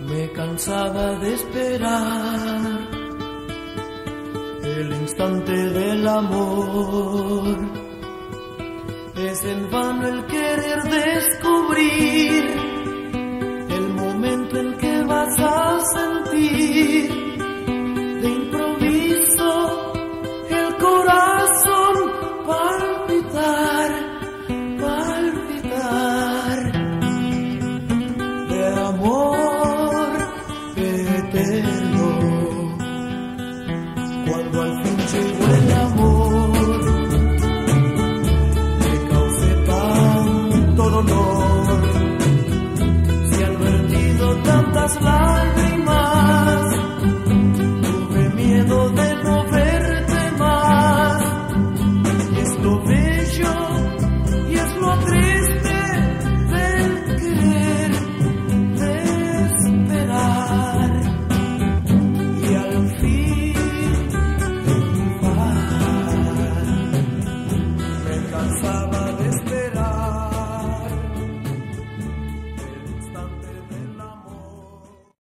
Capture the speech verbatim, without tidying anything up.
me cansaba de esperar el instante del amor. Es en vano el querer descubrir